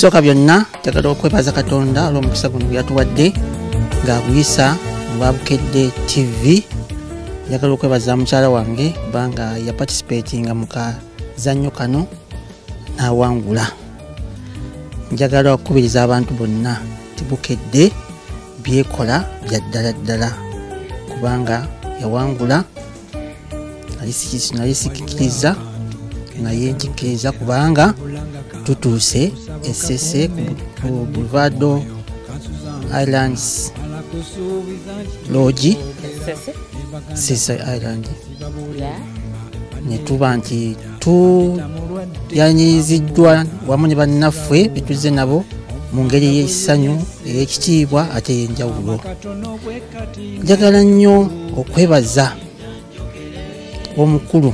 Ekisoka byonna njagala okwebaza Katonda olw'omukisa guno yatuwadde ng'aguyisa mu Bukedde TV. Njagala okwebaza mukyala wange kubanga ya participatinga mu kazannyo kano n'awangula. Njagala okukubiriza abantu bonna nti Bukedde byekola bya ddala ddala kubanga yawangula. Nali sikikiriza naye njikiriza kubanga tutuuse Esese ku Boulevard Islands Lodge Sese Island netuba nti yanyiziddwa wamu ne bannaffe betuze nabo mu ngeri y'essanyu ey'ekitiibwa ate y'enjawulo. Njagala nnyo okwebaza omukulu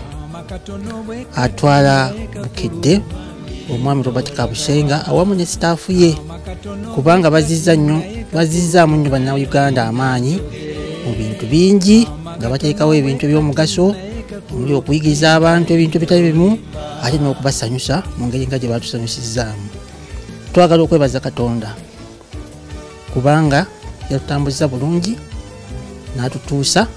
atwala Bukedde omwami Robert Kabushenga awamu ne staafu ye kubanga bazizzaamu nnyo bannayuganda amaanyi mu bintu bingi nga bateekawo ebintu by'omugaso omuli okuyigiriza abantu ebintu bitali bimu ate n'okubasanyusa mu ngeri nga gye batusanyusizaamu. Twagala okwebaza Katonda kubanga yatutambuza bulungi n'atutuusa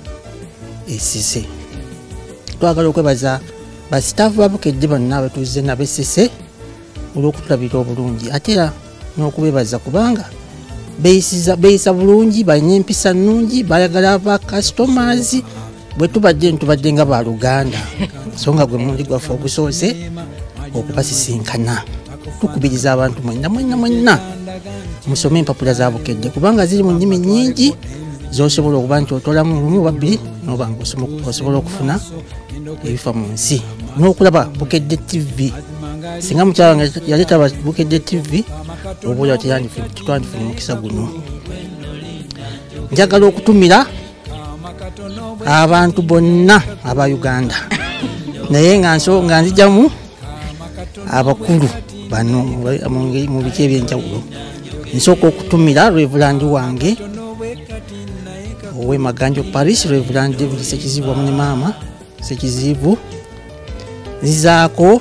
Esese. Twagala okwebaza basitaafu ba Bukedde bonna abatuuze n'ab'Esese olw'okutulabira obulungi ate era n'okubeebaza kubanga beeyisa bulungi, balina empisa nnungi, bayagala ba customers bwe tubadde nga baluganda so nga gwe mulundi gwaffe ogusoose okubasisinkana. Tukubiriza abantu mwenna musome empapula za Bukedde kubanga ziri mu nnimi nnyingi zosobola okuba nti otolamu lumu oba bbiri noba nga osobola okufuna ebifa mu nsi n'okulaba Bukedde TV. Singa mukyala wange yaleeta Bukedde TV obuulira tetwandifuna mukisa guno. Njagala okutumira abantu bonna aba Uganda naye nga nzijamu abakulu bano mu biki eby'enjawulo. Nsooka okutumira Reverend wange ow'e Maganjo Parish, Reverend David Sekizibu wamu ne maama Sekizibu. Nzizaako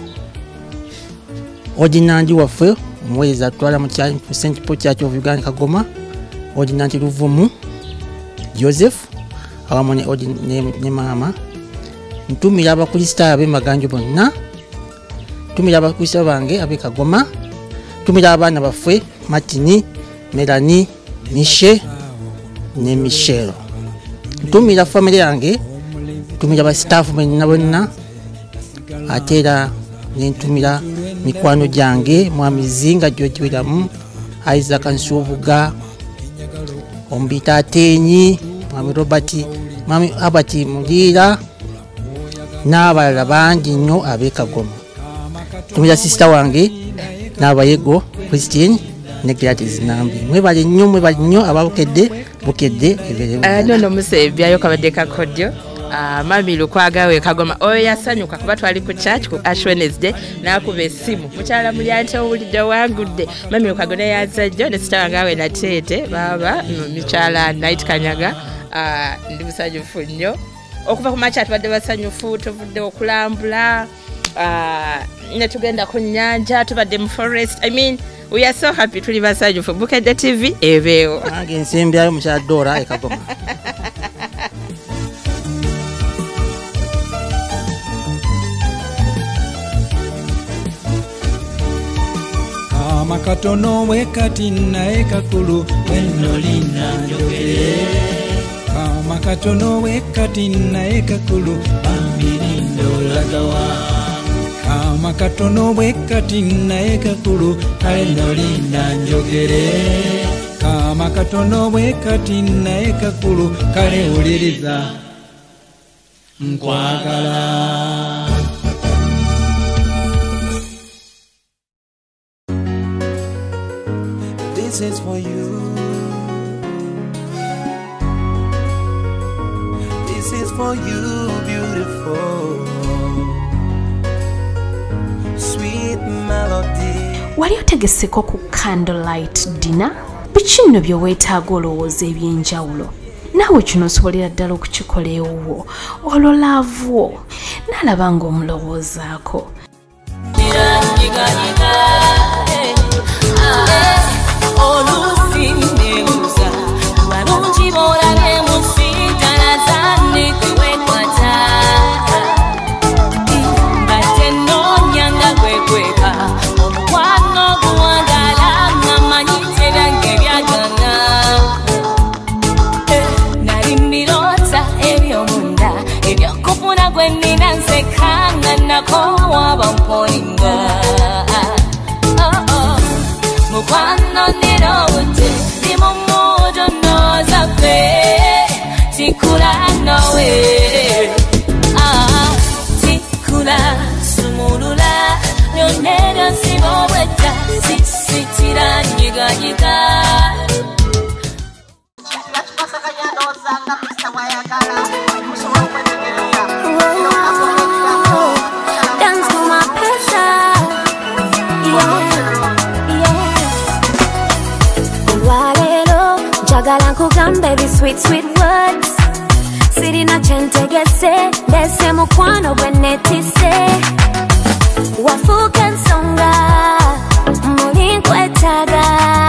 Ordinandi waffe omuweereza atwala mu St. Paul Church of Uganda Kagoma, Ordinandi Luvumu Joseph awamu ne maama. Ntumira abakristaayo ab'e Maganjo bonna, ntumira abakristaayo bange ab'e Kagoma, ntumira abaana baffe Martini, Melanie, Mishe ne Michelle. Ntumira family yange, ntumira basitaafu bonna ate era nentumira mikwano gyange Mwami Zinga George Wiramu, Isaac Nsubuga, Ombita Atenyi, Mwami Robert, Mwami Albert Mulira n'abalala bangi nnyo ab'e Kagoma. Ntumira sister wange n'abayego Christine ne Gladys Nambi. Mwebale nnyo aba Bukedde nono musebyayo kabadde kakodyo. Mami Lukwagawe Kagoma oyo yasanyuka kuba twali ku church ku Ash Wednesday nakuba essimu mukyala muli ate owulidde wangudde. Mami Lukwagawe yazajjo ne sister wange na Tete baba mukyala Night Kanyaga ndi musanyufu nnyo okuva ku macha tubadde basanyufu tuvudde okulambula ne tugenda ku nnyanja tubadde mu forest. I mean we are so happy tuli basanyufu. Bukedde TV ebeewo nange nsembyayo mukyala Dora e Kagoma. Makatono wekati naye kakulu wenno lina njogere. Makatono wekati naye kakulu bambirindo lagawa. Makatono wekati naye kakulu wenno lina njogere. Makatono wekati naye kakulu kale uliriza nkwagala. This is for you. This is for you, beautiful, sweet melody. Wali otegesseko ku candlelight dinner? Biki nno bye weetaaga olowooza eby'enjawulo? Naawe kino osobolera ddala okukikola ewuwo olwo laavuwo nalaba ng'omulowoozaako. Baby, sweet, sweet words. Sitting a chente gese, dese mukwano bwenetise. Wafuka nsonga, mulinkwetaga.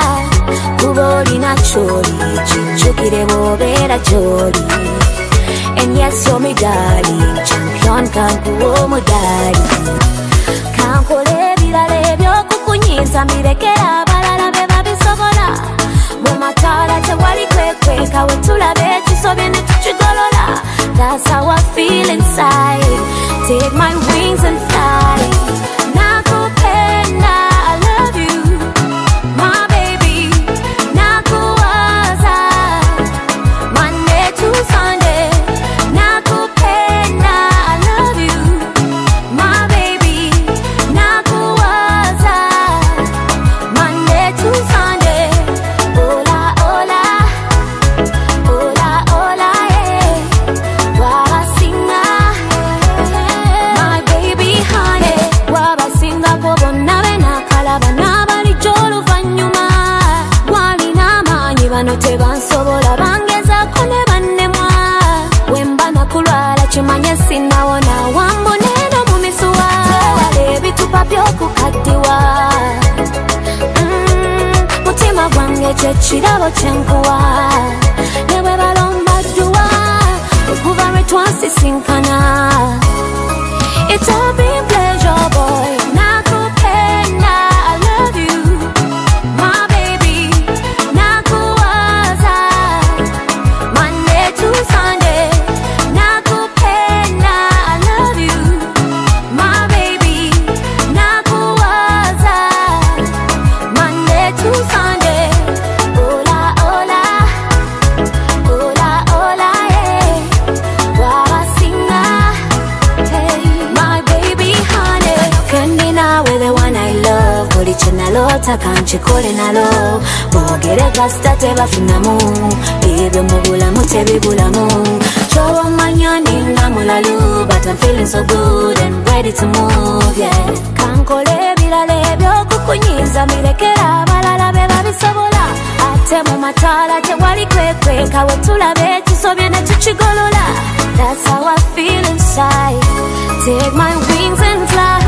Kuboli na choli, chinchukire bobera choli. And yes, you're me darling, champion kankuwo mudali. Kankole bilale byokukunyiza mirekera balala beba bisobola. Matala te wali kwekwe kawe tulabe chisobye ne tuchigolola. That's how I feel inside. Take my wings and fly. Nakupenda, I love you, my baby. Nakuwaza Monday to Sunday. Nakupenda, I love you, my baby. Nakuwaza Monday to Sunday. Tebansobola bangeza kone bannemwa wemba nakulwala kimanye sinawona wamboneno mu misuwa wale bitupa byokukaddiwa mutima gwange kyekirabo kyenkuwa ne bwe balomba dduwa okuva lwe twasisinkana. It's a big pleasure, boy. Nakupenda, I love you, my baby. Nakuwaza Monday to Sunday. Nakupenda, I love you, my baby. Nakuwaza Monday to Sunday. Ola, ola, ola, ola, yeah. Wabasinga, hey, my baby honey. Kendi nawe the one I love. Buli chenalota kanchikole nalo. Bogere gasta tebafunamu. Ebyo mubulamu tebibulamu. Chowa manyani namulalu. But I'm feeling so good and ready to move, yeah. Kankole bilale byokukunyiza mirekera balala beba bisobola. Ate mu matala tewali kwekwe kawe tulabe chisobye ne tuchigolola. That's how I feel inside. Take my wings and fly.